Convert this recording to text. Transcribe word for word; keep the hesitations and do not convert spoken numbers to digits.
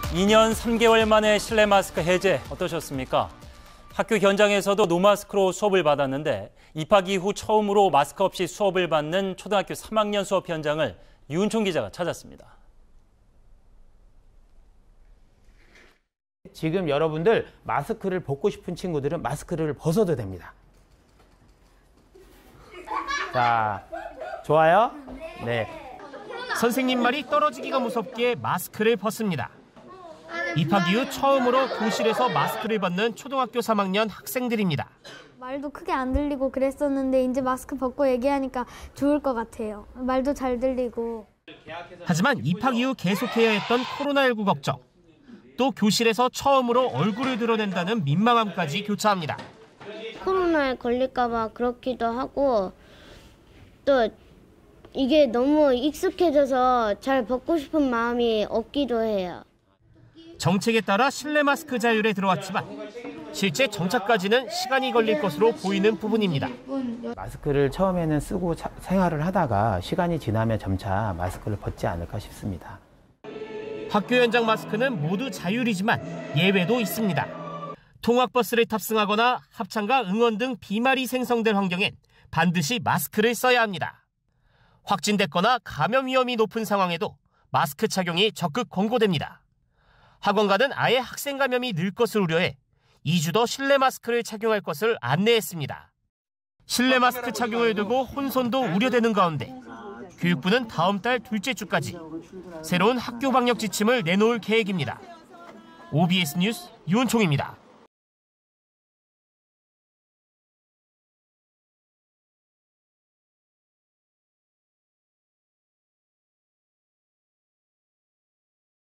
이 년 삼 개월 만에 실내 마스크 해제 어떠셨습니까? 학교 현장에서도 노마스크로 수업을 받았는데 입학 이후 처음으로 마스크 없이 수업을 받는 초등학교 삼 학년 수업 현장을 유은총 기자가 찾았습니다. 지금 여러분들 마스크를 벗고 싶은 친구들은 마스크를 벗어도 됩니다. 자, 좋아요? 네. 선생님 말이 떨어지기가 무섭게 마스크를 벗습니다. 입학 이후 처음으로 교실에서 마스크를 벗는 초등학교 삼 학년 학생들입니다. 말도 크게 안 들리고 그랬었는데 이제 마스크 벗고 얘기하니까 좋을 것 같아요. 말도 잘 들리고. 하지만 입학 이후 계속해야 했던 코로나십구 걱정. 또 교실에서 처음으로 얼굴을 드러낸다는 민망함까지 교차합니다. 코로나에 걸릴까 봐 그렇기도 하고 또 이게 너무 익숙해져서 잘 벗고 싶은 마음이 없기도 해요. 정책에 따라 실내 마스크 자율에 들어왔지만 실제 정착까지는 시간이 걸릴 것으로 보이는 부분입니다. 마스크를 처음에는 쓰고 차, 생활을 하다가 시간이 지나면 점차 마스크를 벗지 않을까 싶습니다. 학교 현장 마스크는 모두 자율이지만 예외도 있습니다. 통학버스를 탑승하거나 합창과 응원 등 비말이 생성될 환경엔 반드시 마스크를 써야 합니다. 확진됐거나 감염 위험이 높은 상황에도 마스크 착용이 적극 권고됩니다. 학원가는 아예 학생 감염이 늘 것을 우려해 이 주 더 실내 마스크를 착용할 것을 안내했습니다. 실내 마스크 착용을 두고 혼선도 우려되는 가운데 교육부는 다음 달 둘째 주까지 새로운 학교 방역 지침을 내놓을 계획입니다. 오비에스 뉴스 유은총입니다.